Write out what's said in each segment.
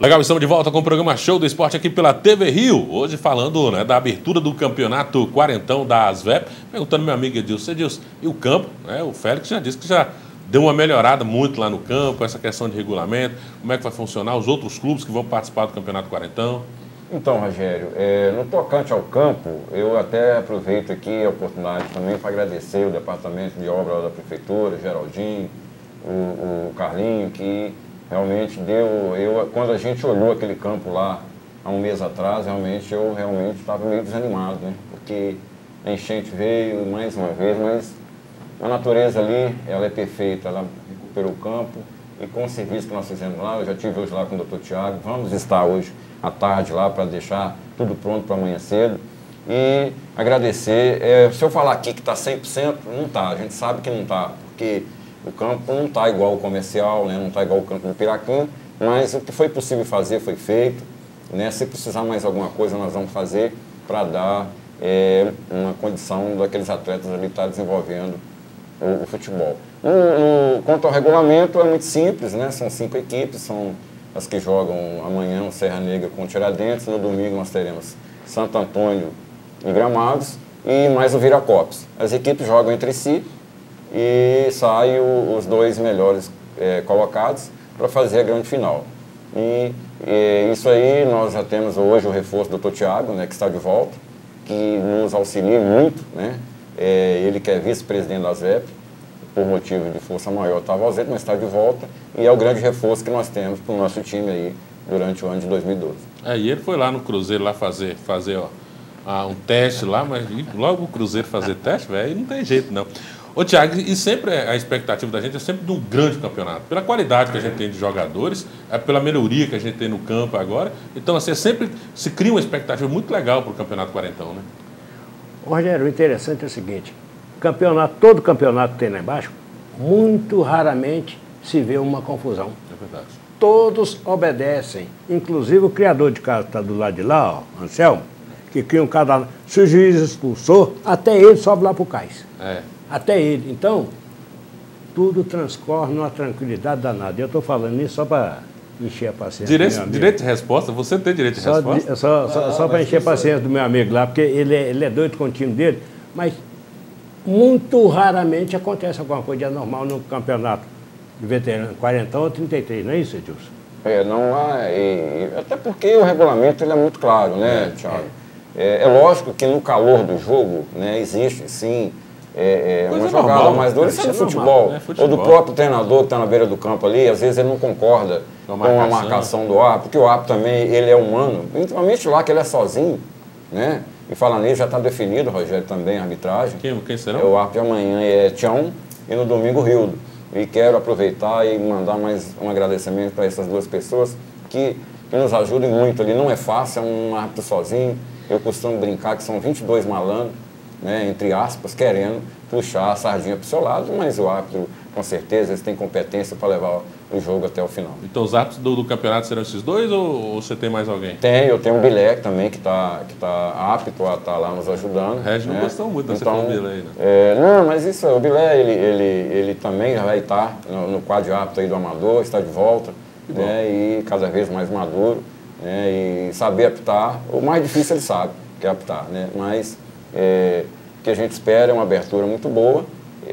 Legal, estamos de volta com o programa Show do Esporte aqui pela TV Rio. Hoje falando, né, da abertura do campeonato quarentão da ASVEP. Perguntando meu amigo Edilson, e o campo? Né, o Félix já disse que já deu uma melhorada muito lá no campo, essa questão de regulamento, como é que vai funcionar, os outros clubes que vão participar do campeonato quarentão. Então, Rogério, no tocante ao campo, eu até aproveito aqui a oportunidade também para agradecer o departamento de obra da prefeitura, Geraldinho, o Carlinho, que realmente quando a gente olhou aquele campo lá há um mês atrás, eu realmente estava meio desanimado, né? Porque a enchente veio mais uma vez, mas a natureza ali, ela é perfeita, ela recuperou o campo e com o serviço que nós fizemos lá, eu já estive hoje lá com o doutor Tiago, vamos estar hoje à tarde lá para deixar tudo pronto para amanhã cedo e agradecer. Se eu falar aqui que está 100%, não está, a gente sabe que não está, porque o campo não está igual o comercial, né? Não está igual o campo do Piraquim, mas o que foi possível fazer foi feito, né? Se precisar mais alguma coisa, nós vamos fazer para dar uma condição daqueles atletas ali estar desenvolvendo o futebol. Quanto ao regulamento, é muito simples, né? São 5 equipes, são as que jogam amanhã o Serra Negra com o Tiradentes, no domingo nós teremos Santo Antônio e Gramados e mais o Viracopos. As equipes jogam entre si e saem os 2 melhores colocados para fazer a grande final. E isso aí nós já temos hoje o reforço do Dr. Tiago, né, que está de volta, que nos auxilia muito, né? Ele que é vice-presidente da ASVEP, por motivo de força maior estava ausente, mas está de volta e é o grande reforço que nós temos para o nosso time aí durante o ano de 2012. E ele foi lá no Cruzeiro lá fazer um teste lá, mas logo o Cruzeiro fazer teste, velho, não tem jeito não. Ô Thiago, e sempre a expectativa da gente é sempre de um grande campeonato, pela qualidade que a gente tem de jogadores, pela melhoria que a gente tem no campo agora, então assim, sempre se cria uma expectativa muito legal para o campeonato quarentão, né? Rogério, o interessante é o seguinte, todo campeonato que tem lá embaixo, muito raramente se vê uma confusão. É verdade. Todos obedecem, inclusive o criador de casa está do lado de lá, ó, Anselmo, que cria um cada... Se o juiz expulsou, até ele sobe lá para o cais. Até ele. Então, tudo transcorre numa tranquilidade danada. Eu estou falando isso só para encher a paciência. Direito de resposta? Você tem direito de resposta? Só para encher a paciência do meu amigo lá, porque ele é doido com o time dele, mas muito raramente acontece alguma coisa de anormal no campeonato de veterano, 40 ou 33, não é isso, Edilson? Não há, até porque o regulamento ele é muito claro, né, Thiago? É lógico que no calor do jogo, né, existe sim uma jogada normal, mais dura, isso é futebol, né? Ou do próprio treinador que está na beira do campo ali, às vezes ele não concorda com a marcação do árbitro, porque o árbitro também ele é humano, principalmente lá que ele é sozinho, né? E falando nisso, já está definido, Rogério, também a arbitragem. Quem será? O árbitro de amanhã é Tião e no domingo Rildo. E quero aproveitar e mandar mais um agradecimento para essas 2 pessoas que nos ajudem muito ali. Não é fácil, é um árbitro sozinho. Eu costumo brincar que são 22 malandros, né, entre aspas, querendo puxar a sardinha para o seu lado, mas o árbitro, com certeza, eles têm competência para levar o jogo até o final. Então os árbitros do campeonato serão esses 2 ou você tem mais alguém? Eu tenho o Bilek também, que tá apto a estar lá nos ajudando. Regis não gostou muito da então, Bilek, né? Não, mas isso, o Bilek, ele também já vai estar no quadro de árbitro aí do Amador, está de volta, né, e cada vez mais maduro, né, e saber apitar. O mais difícil ele sabe, que é apitar, né, mas o que a gente espera é uma abertura muito boa,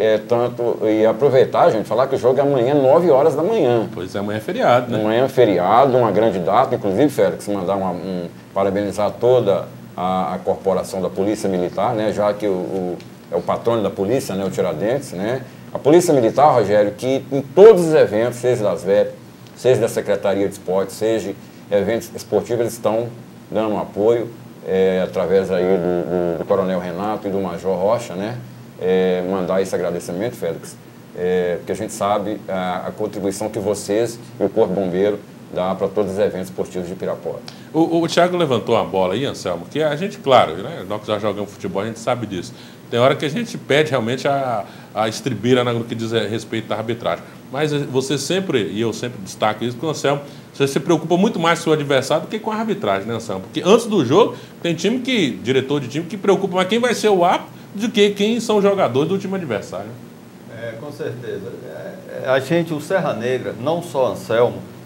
e aproveitar, gente, falar que o jogo é amanhã, 9 horas da manhã. Pois é, amanhã é feriado, né? Amanhã é feriado, uma grande data, inclusive, Félix, mandar parabenizar toda a corporação da Polícia Militar, né, já que é o patrono da polícia, né, o Tiradentes, né? A Polícia Militar, Rogério, que em todos os eventos, seja das VEP, seja da Secretaria de Esporte, seja eventos esportivos, eles estão dando um apoio, através aí do Coronel Renato e do Major Rocha, né? Mandar esse agradecimento, Félix, porque a gente sabe a contribuição que vocês e o Corpo Bombeiro dá para todos os eventos esportivos de Pirapora. O Thiago levantou uma bola aí, Anselmo, que a gente, claro, né, nós que já jogamos futebol, a gente sabe disso. Tem hora que a gente pede realmente a estribeira no que diz respeito à arbitragem. Mas você sempre, e eu sempre destaco isso, que o Anselmo, você se preocupa muito mais com o seu adversário do que com a arbitragem, né, Anselmo? Porque antes do jogo, tem diretor de time que preocupa mais quem vai ser o árbitro do que quem são os jogadores do time adversário. Com certeza. A gente, o Serra Negra, não só Anselmo,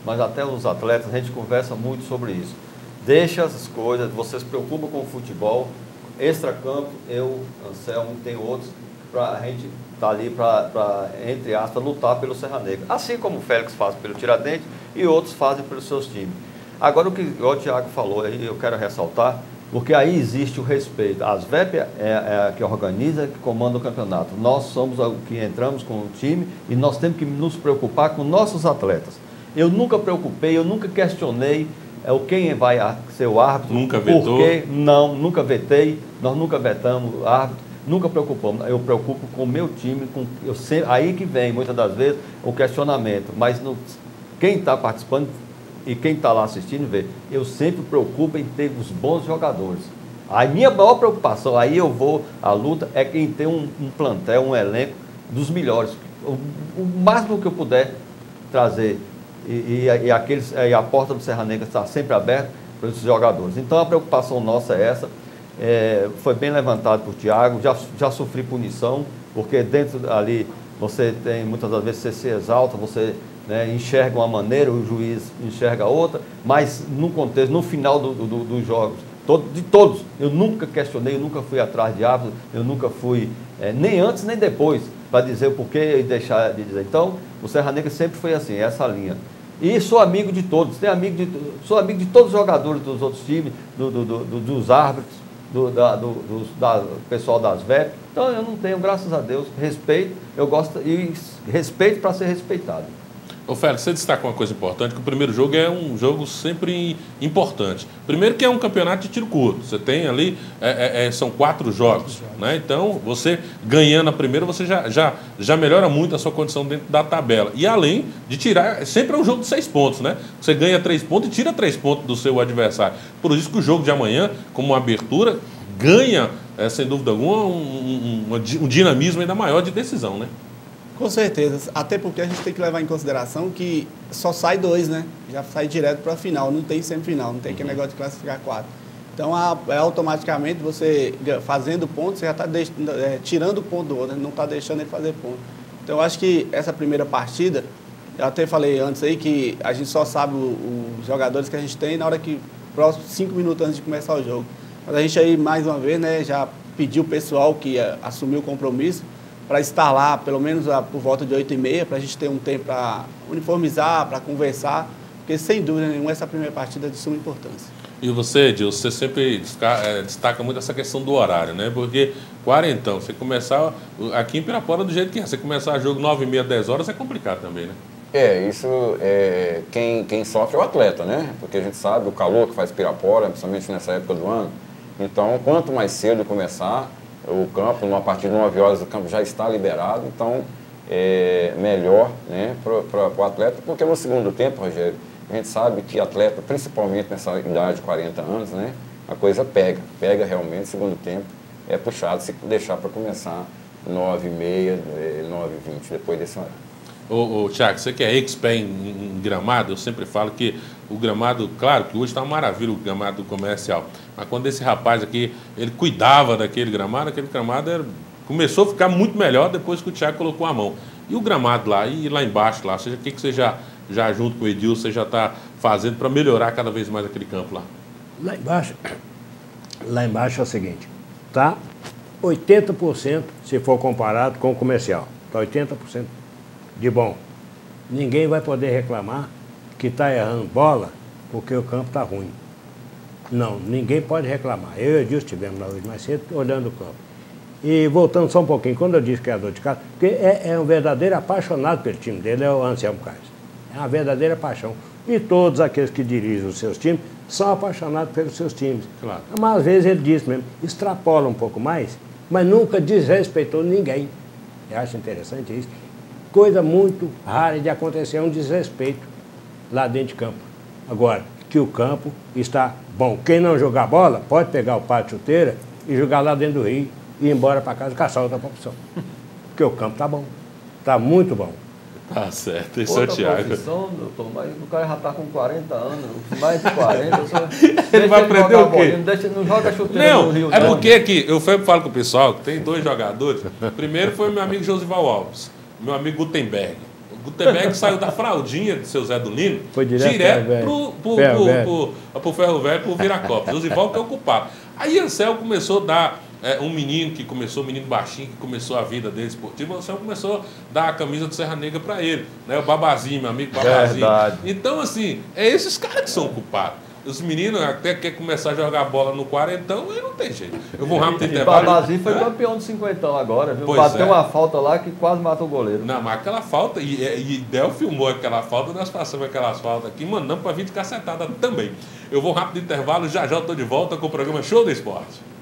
mas até os atletas, a gente conversa muito sobre isso. Deixa as coisas, você se preocupa com o futebol, extracampo, eu, Anselmo, tem outros, a gente está ali para, entre aspas, lutar pelo Serra Negra. Assim como o Félix faz pelo Tiradentes e outros fazem pelos seus times. Agora, o Thiago falou aí, eu quero ressaltar, porque aí existe o respeito. A ASVEP é a que organiza, que comanda o campeonato. Nós somos o que entramos com o time e nós temos que nos preocupar com nossos atletas. Eu nunca preocupei, eu nunca questionei quem vai ser o árbitro. Nunca vetou? Porque não, nunca vetei, nós nunca vetamos o árbitro, nunca preocupamos. Eu preocupo com o meu time, aí que vem, muitas das vezes, o questionamento. Mas quem está participando e quem está lá assistindo vê, eu sempre preocupo em ter os bons jogadores. A minha maior preocupação, aí eu vou, a luta, é em ter um plantel, um elenco dos melhores. O máximo que eu puder trazer. E a porta do Serra Negra está sempre aberta para esses jogadores. Então a preocupação nossa é essa. Foi bem levantado por Thiago, já sofri punição, porque dentro ali você tem, muitas das vezes você se exalta, você enxerga uma maneira, o juiz enxerga outra, mas no contexto, no final dos jogos, de todos, eu nunca questionei, eu nunca fui atrás de árbitro, eu nunca fui, nem antes nem depois, para dizer o porquê e deixar de dizer. Então, o Serra Negra sempre foi assim, essa linha. E sou amigo de todos, sou amigo de todos os jogadores dos outros times, dos árbitros, do pessoal das VEP. Então eu não tenho, graças a Deus, respeito, eu gosto e respeito para ser respeitado. Ô Félix, você destaca uma coisa importante, que o primeiro jogo é um jogo sempre importante. Primeiro que é um campeonato de tiro curto, você tem ali, são 4 jogos, né? Então, você ganhando a primeira, você já melhora muito a sua condição dentro da tabela. E além de tirar, sempre é um jogo de 6 pontos, né? Você ganha 3 pontos e tira 3 pontos do seu adversário. Por isso que o jogo de amanhã, como uma abertura, ganha, sem dúvida alguma, um dinamismo ainda maior de decisão, né? Com certeza, até porque a gente tem que levar em consideração que só sai 2, né? Já sai direto para a final, não tem semifinal, não tem aquele negócio de classificar 4. Então, automaticamente, você fazendo ponto, você já está tirando o ponto do outro, não está deixando ele fazer ponto. Então, eu acho que essa primeira partida, eu até falei antes aí que a gente só sabe os jogadores que a gente tem na hora que, próximos 5 minutos antes de começar o jogo. Mas a gente aí, mais uma vez, né, já pediu o pessoal que assumiu o compromisso para estar lá, pelo menos por volta de 8h30, para a gente ter um tempo para uniformizar, para conversar, porque sem dúvida nenhuma essa primeira partida é de suma importância. E você, Edilson, você sempre destaca muito essa questão do horário, né? Porque quarentão, você começar aqui em Pirapora do jeito que é, você começar jogo 9h30, 10 horas é complicado também, né? Isso quem sofre é o atleta, né? Porque a gente sabe o calor que faz Pirapora, principalmente nessa época do ano. Então, quanto mais cedo começar o campo, a partir de 9 horas o campo já está liberado, então é melhor, né, para o atleta, porque no segundo tempo, Rogério, a gente sabe que atleta, principalmente nessa idade de 40 anos, né, a coisa pega realmente, segundo tempo é puxado, se deixar para começar 9h30, 9h20, depois desse horário. Ô Thiago, você que é expert em gramado, eu sempre falo que o gramado, claro que hoje está uma maravilha o gramado comercial, mas quando esse rapaz aqui, ele cuidava daquele gramado começou a ficar muito melhor depois que o Thiago colocou a mão. E o gramado lá, e lá embaixo, lá, o que você já junto com o Edilson, você já está fazendo para melhorar cada vez mais aquele campo lá? Lá embaixo é o seguinte, tá 80% se for comparado com o comercial, tá 80% de bom. Ninguém vai poder reclamar que está errando bola porque o campo está ruim. Não, ninguém pode reclamar. Eu e o Edilson estivemos lá hoje mais cedo olhando o campo. E voltando só um pouquinho, quando eu disse criador de casa, porque é um verdadeiro apaixonado pelo time dele, é o Anselmo Carlos. É uma verdadeira paixão. E todos aqueles que dirigem os seus times são apaixonados pelos seus times. Claro. Mas às vezes ele diz mesmo, extrapola um pouco mais, mas nunca desrespeitou ninguém. Eu acho interessante isso. Coisa muito rara de acontecer, um desrespeito lá dentro de campo. Agora, que o campo está bom. Quem não jogar bola, pode pegar o pá de chuteira e jogar lá dentro do rio e ir embora para casa caçar outra profissão. Porque o campo está bom. Está muito bom. Tá certo, esse é o Thiago. Profissão, doutor, mas o cara já está com 40 anos, mais de 40. Ele vai aprender o quê? Não joga chuteira no rio. É porque aqui, eu falo com o pessoal que tem 2 jogadores. Primeiro foi meu amigo Josival Alves, meu amigo Gutenberg. O Gutenberg saiu da fraldinha do seu Zé do Lino foi direto pro Ferro Velho, pro Viracopos. O Zival que é ocupado. Aí Anselmo começou a dar um menino baixinho, que começou a vida dele esportiva, o Anselmo começou a dar a camisa do Serra Negra para ele, né? O Babazinho, meu amigo Babazinho. Verdade. Então, assim, é esses caras que são culpados. Os meninos até querem começar a jogar bola no quarentão, aí não tem jeito. Eu vou rápido intervalo. O Babazinho foi campeão do cinquentão agora, viu? Pois Bateu é. uma falta lá que quase matou o goleiro. Não, mas aquela falta, e Del filmou aquela falta, nós passamos aquelas faltas aqui, mandamos para vir de cacetada também. Eu vou rápido intervalo, já já eu estou de volta com o programa Show do Esporte.